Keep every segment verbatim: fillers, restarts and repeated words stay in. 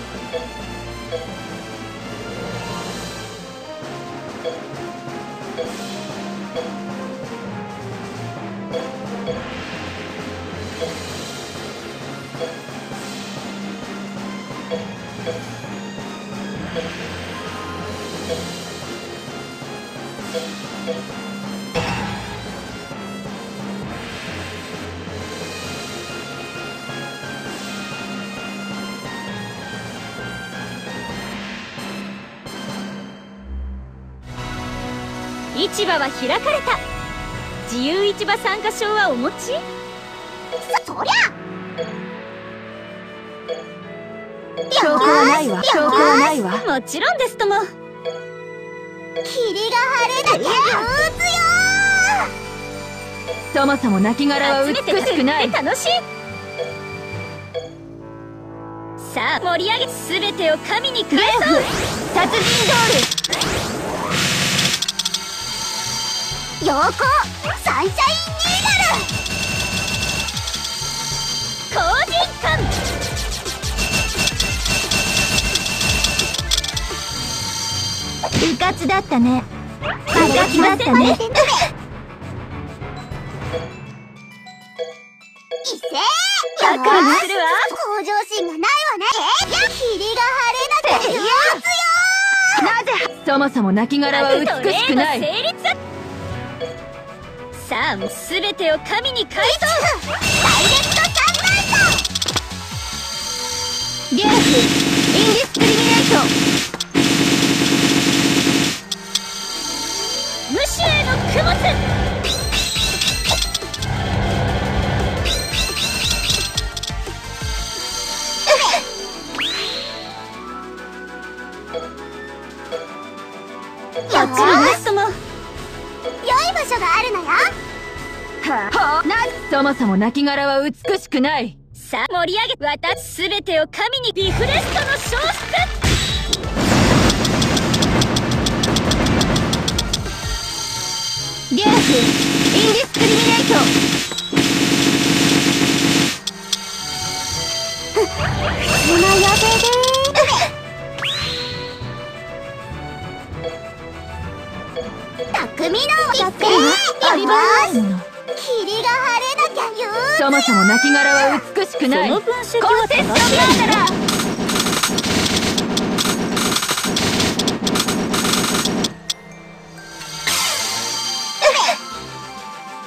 市場は開かれた。自由市場参加証はお持ち？ そ、そりゃ証拠はないわ。証拠はないわ。 もちろんですとも。 霧が晴れなきゃ憂鬱よそもそも亡骸は美しくない。 楽しい。さあ盛り上げ、全てを神に返そう。 殺人ドール。 陽光サンシャインニー光人感。 うかつだったね。うかつだったね。 一斉ワクワクするわ。 向上心がないわね。えや霧が晴れなきゃ憂鬱よなぜそもそも亡骸は美しくない。 成立。さあ全てを神に返そう。 ダイレクトサンライトゲームインディスクリミネーション。 無視への供物。 よもちろんですとも。 良い場所があるのよ。 はあ、なそもそも亡骸は美しくない。 さあ盛り上げ、私全てを神にリフレストの消失。 ゲームインディスクリミネーション。 その予定で匠の一斉やります。霧が晴れなきゃ憂鬱。 そもそも亡骸は美しくない。 その分析はコンセプトガーダラ。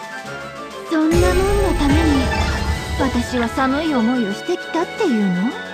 そんなもんのために私は寒い思いをしてきたっていうの？